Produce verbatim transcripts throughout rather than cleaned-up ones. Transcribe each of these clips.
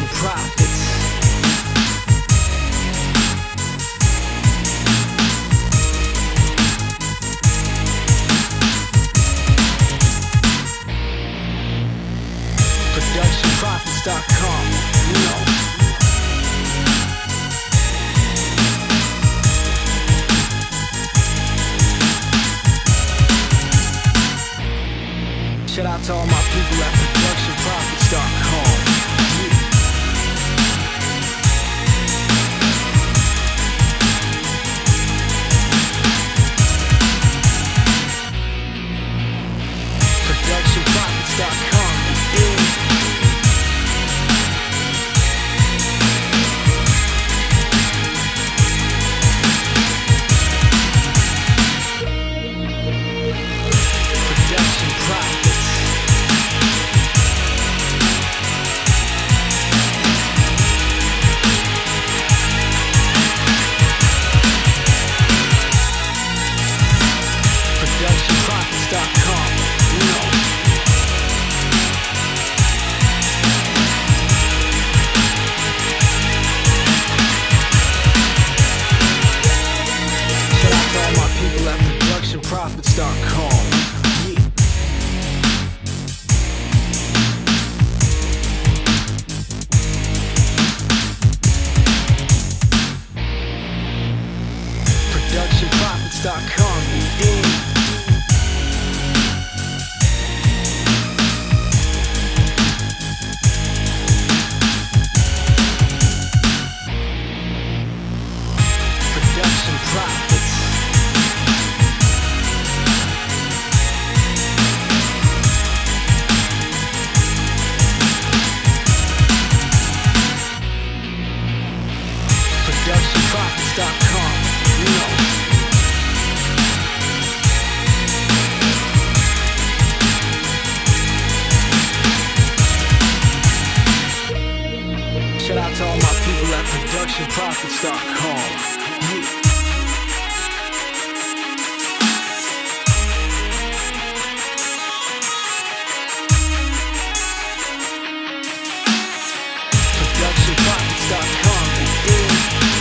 Production profits. production profits dot com, you know. Shout out to all my people at production profits dot com. production profits dot com. Production profits. production profits dot com, you know. Shout out to all my people at production profits dot com. production profits dot com, you dig? Production profits. production profits dot com, you know. Shout out to all my people at production profits dot com. Yeah. production profits dot com. Yeah.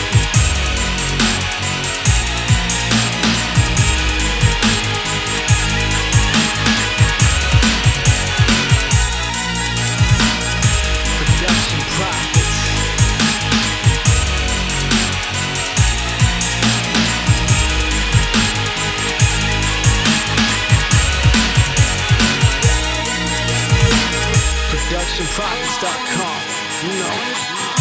Production profits. production profits dot com, you know.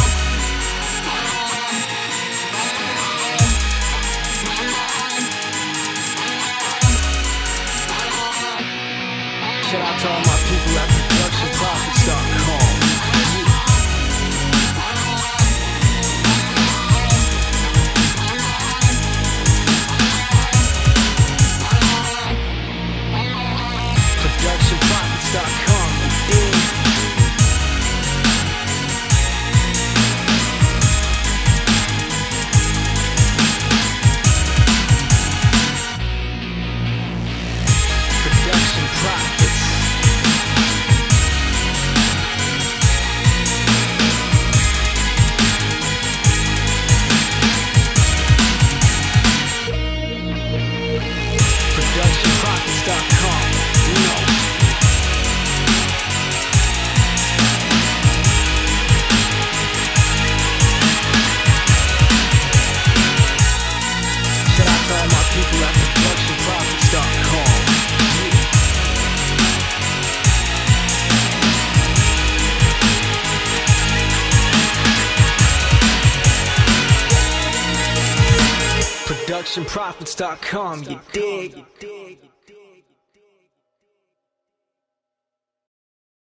Shout out to all my people at production profits dot com. production profits dot com, yeah. Production profits. production profits dot com, you know. Shout out to all my people at production profits dot com. production profits dot com, you dig?